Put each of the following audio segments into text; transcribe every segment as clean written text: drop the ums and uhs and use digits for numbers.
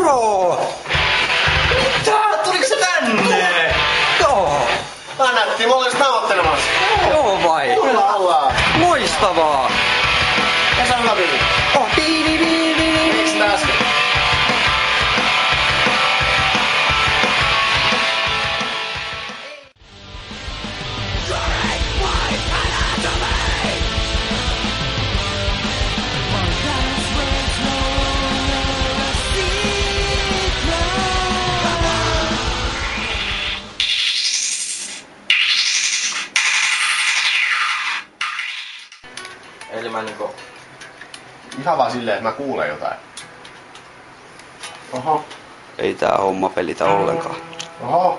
Moro! Mitä? Tuliko se tänne? Joo. Näyttiin, mä olisin nauhoittelemassa. Joo vai? Ollaan. Loistavaa. Ja sä hyvä biisi. Oh, Miksi sitä äsken? Eli mä niinku... Ihan vaan silleen, että mä kuulen jotain. Oho. Ei tää homma pelitä ollenkaan. Oho.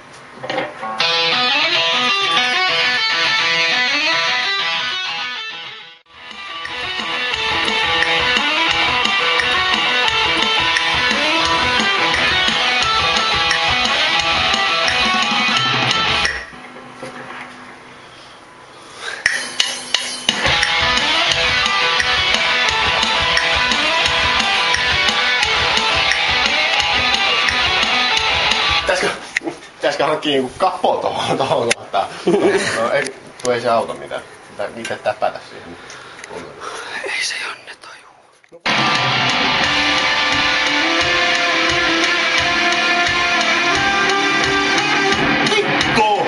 Pitäisikö hankkia niinku kappoa tohon kohtaan? No, ei se auta mitään. Pitää itse täpätä siihen. Ei se Janne tajuu. Vittu!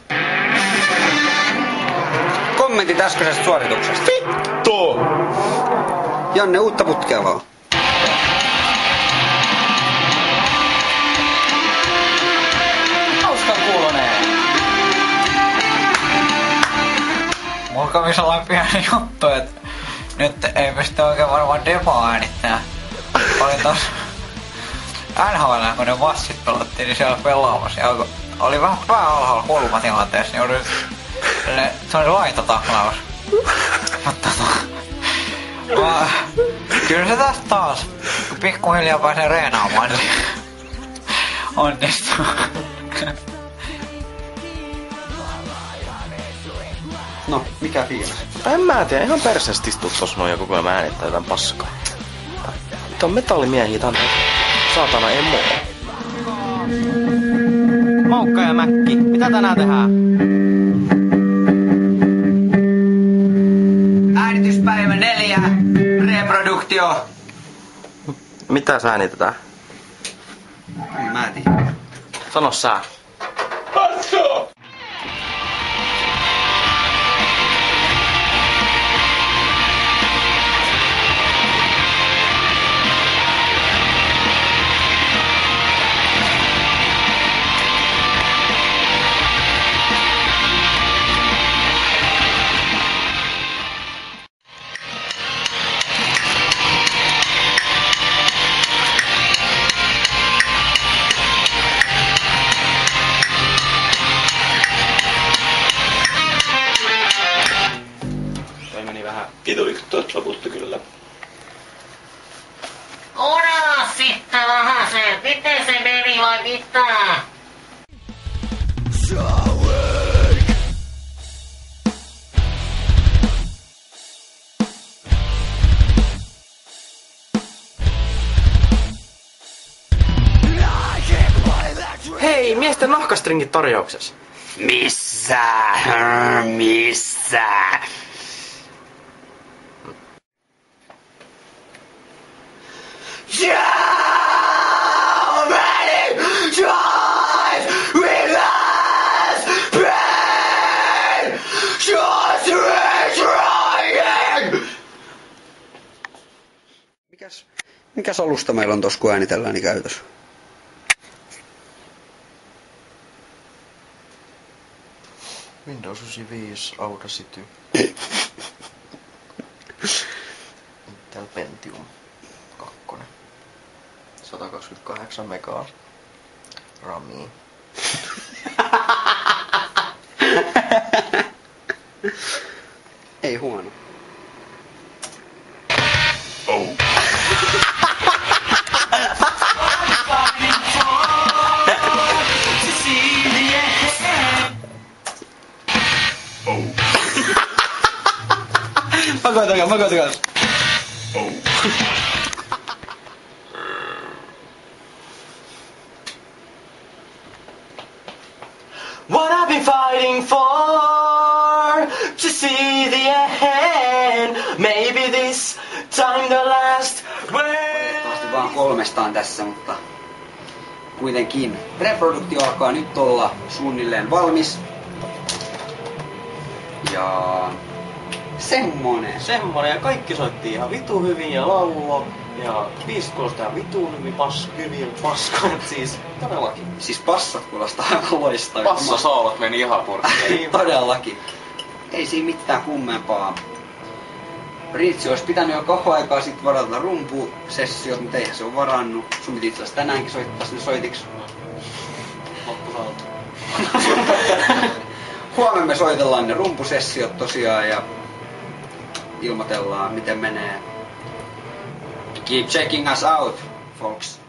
Kommentit äskeisestä suorituksesta. Vittu! Janne, uutta putkea vaan. Mulla kävi sellainen pieni juttu, että nyt ei pysty oikein varmaan demoa äänittää. Oli tos NHL, kun ne massit pelattiin, niin siellä pelaamassa. Ja oli vähän pää alhaalla kulmatilanteessa, niin joudun... Se oli laitataklaus. Mutta kyllä se tästä taas, kun pikkuhiljaa pääsee reenaamaan, niin onnistuu. No, mikä fiilis? En mä tiedä, ihan perseesti istuu tossa noin ja koko ajan äänittää jotain paskaa. Nyt on metallimiehiä tänne. Saatana emo. Moukka ja Mäkki, mitä tänään tehdään? Äänityspäivä 4. Reproduktio. Mitä sä äänitetään? Mä en tiedä. Sano sä. Kiitokset lopulta kyllä. Ora sitten vähän se, miten se meni vai mitä? Hei, miesten nahkastringit tarjouksessa. Missä? Missä? Mikäs alusta meillä on tossa kun äänitellään niin käytössä? Windows 95 Audacity. Intel Pentium 2. 128 megaa RAMia. Ei huono. Oh. Makoitakaa. Oh. been fighting for to see the end. Maybe this time the last Valitettavasti vaan 3 tässä, mutta kuitenkin reproduktio alkaa nyt olla suunnilleen valmis. Ja semmonen. Semmonen, ja kaikki soitti ihan vitu hyvin ja laulo. Ja biisit kuulostaa ihan vitun hyvin paskoin, siis todellakin. Siis passat kuulostaa aivan loistavia. Passasoolot meni ihan purkkiin. Todellakin. Ei siinä mitään kummempaa. Riitsi olisi pitänyt jo koko aikaa sit varata rumpusessiot, mutta eihän se ole varannut. Sun piti itse asiassa tänäänkin soittaa sinne soitiks. Loppusalto. Huomenna me soitellaan ne rumpusessiot tosiaan ja ilmoitellaan miten menee. Keep checking us out, folks.